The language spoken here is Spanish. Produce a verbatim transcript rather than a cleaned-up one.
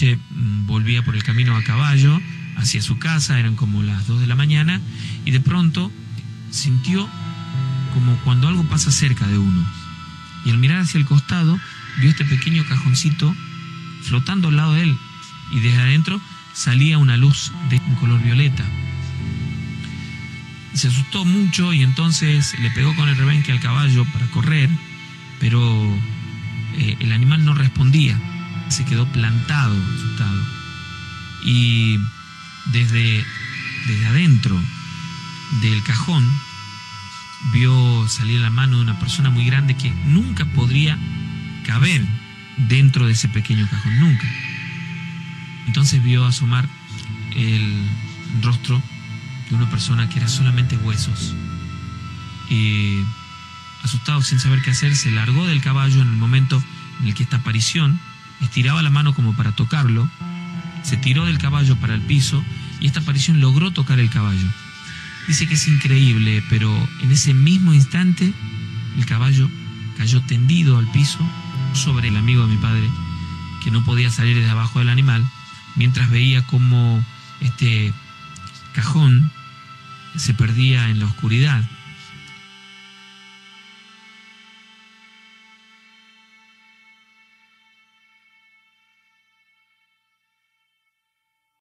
noche volvía por el camino a caballo hacia su casa, eran como las dos de la mañana, y de pronto sintió como cuando algo pasa cerca de uno. Y al mirar hacia el costado, vio este pequeño cajoncito flotando al lado de él, y desde adentro salía una luz de un color violeta. Se asustó mucho y entonces le pegó con el rebenque al caballo para correr, pero eh, el animal no respondía, se quedó plantado, asustado. Y desde, desde adentro del cajón vio salir la mano de una persona muy grande que nunca podría caber dentro de ese pequeño cajón, nunca. Entonces vio asomar el rostro de una persona que era solamente huesos. Y asustado, sin saber qué hacer, se largó del caballo en el momento en el que esta aparición estiraba la mano como para tocarlo. Se tiró del caballo para el piso y esta aparición logró tocar el caballo. Dice que es increíble, pero en ese mismo instante el caballo cayó tendido al piso sobre el amigo de mi padre, que no podía salir de abajo del animal, mientras veía cómo este cajón se perdía en la oscuridad.